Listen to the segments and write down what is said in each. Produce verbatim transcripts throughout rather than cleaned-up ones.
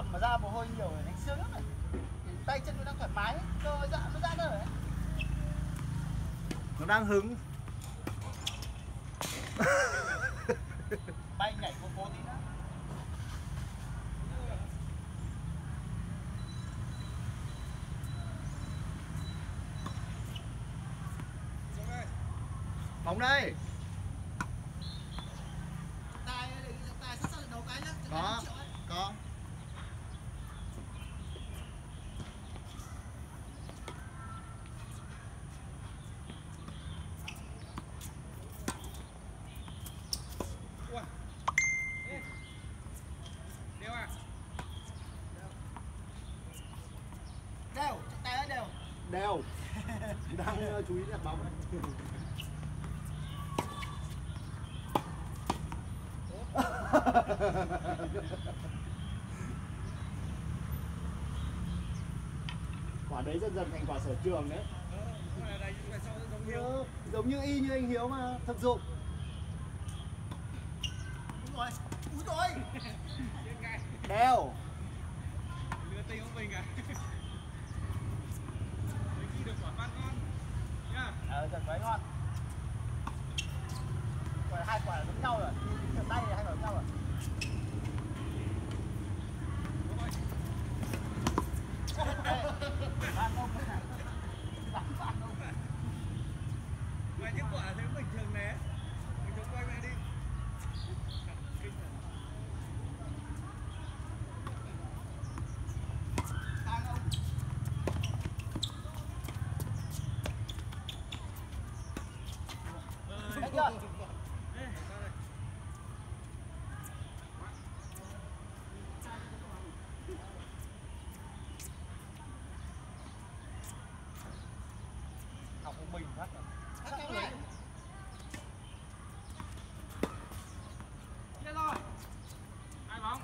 tầm mà ra mồ hôi nhiều rồi đánh sướng lắm này. Tay chân nó đang thoải mái, cơ dạ nó ra rồi đấy. Nó đang hứng. Bay nhảy cố cố tí nữa. Bóng đây. Tài tài sắp sắp đấu cái nhá. Có, có. Đều, tay ơi đều. Đều. Đang uh, chú ý đặt bóng đấy. Quả đấy dần dần thành quả sở trường đấy. Ừ, giống như y như anh Hiếu mà thực dụng. Đúng rồi, đúng rồi. Đều. Đưa tinh của mình à? Đấy khi được quả phát ngon nhá. Ờ, giật váy ngon. Quả hai quả giống nhau rồi. Cầm tay thì hai quả giống nhau rồi. Bạn không phải bạn bạn không phải. Ngoài những quả thế bình thường né. Mình chống quay mẹ đi. Kinh rồi. Đang không? Thấy chưa? Học của mình phát rồi. Phát kéo lại. Chết rồi. Hai bóng.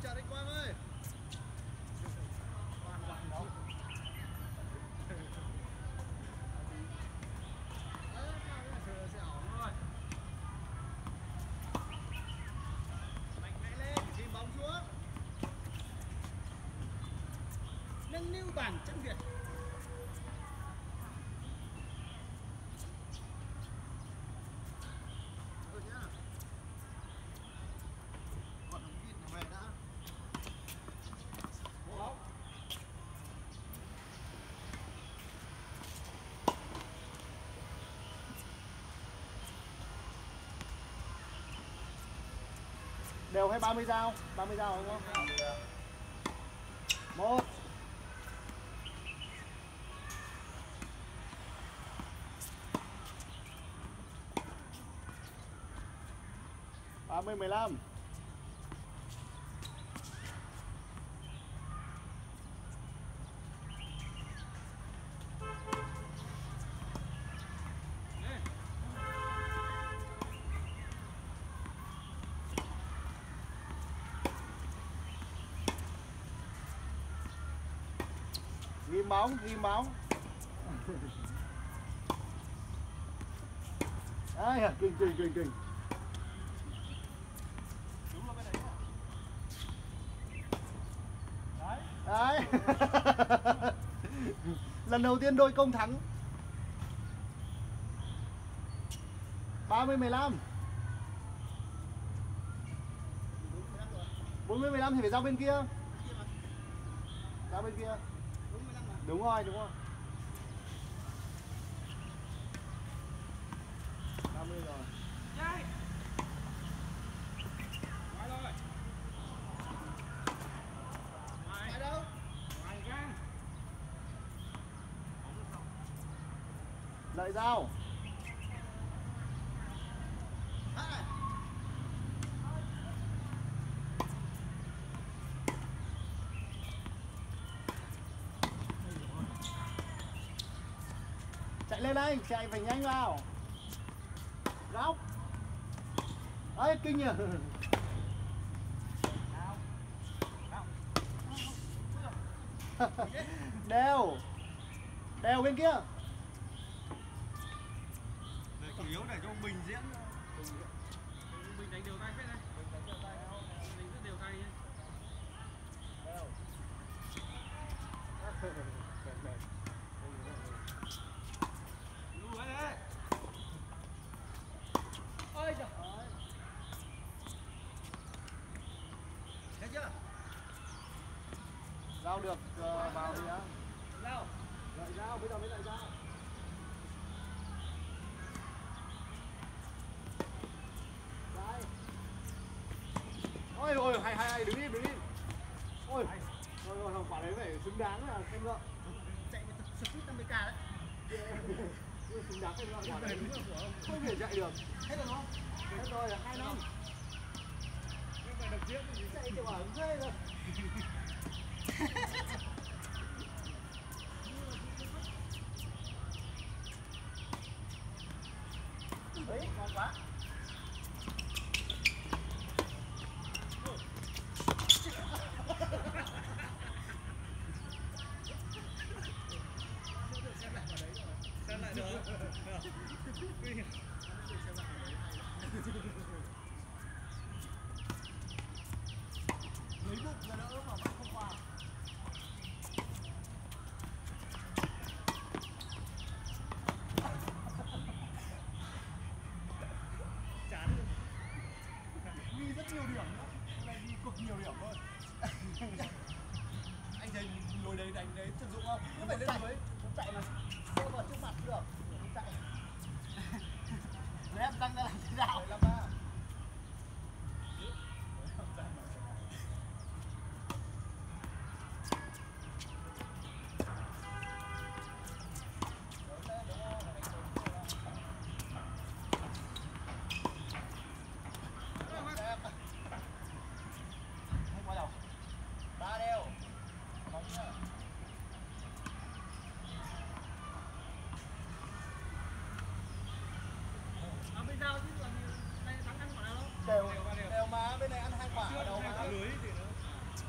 chào anh Quang ơi. Quang quang đâu. Mạnh mẽ lên, chìm bóng xuống. Nâng niu bản chân Việt. Rồi nhá. Còn đồng vịt về đã. Bóng. Đều hay ba mươi dao? ba mươi dao đúng không? Một. ba mươi mười lăm. Ghim bóng, ghim bóng. Đấy, kinh kinh kinh kinh. Đúng là bên đấy. Đấy. Đấy. Lần đầu tiên đôi công thắng. ba mươi mười lăm. bốn mươi mười lăm thì phải ra bên kia. Ra bên kia. Đúng rồi, đúng rồi. ba mươi rồi. Nhảy. Ngoài rồi. Ngoài đâu? Ngoài gang. Lợi dao. Chạy lên đây, chạy phải nhanh vào. Góc. Ấy, kinh nhỉ. Đeo. Đeo bên kia. Để chủ yếu để cho Bình diễn. Mình đánh đều tay phết đây. Mình đánh đều tay không? Mình đánh rất đều tay nhé. Đeo. Lùi đấy. Ôi trời ơi. Thấy chưa? Dao được uh, vào đi á. Đâu? Lợi dao, bây giờ mới lợi dao. Đây. Ôi ôi, hay hay hay, đứng im, đứng im. Ôi. Rồi rồi, quả đấy phải xứng đáng là khen ngợi. Chạy với speed năm mươi k đấy. Xứng đáng khen ngợi quả đấy. Không thể chạy được. Hết rồi không? Hết rồi, là hai năm. Nhưng mà đập diễn thì Chạy kiểu ở ghê rồi. Đấy, ngon quá. xem lại được. Lấy bụng ra đỡ mà bạn không qua. Chán luôn. Ghi rất nhiều điểm nữa. Hôm nay ghi cực nhiều điểm luôn. Anh thấy lối đấy đánh đấy thực dụng không? Cứ phải lên dưới. Không chạy mà. Cô vào trước mặt cũng được. Không chạy. Lấy em tăng ra làm thế nào? Làm ba. Ba đeo. Bóng nhá.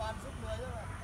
toàn giúp người thôi mà.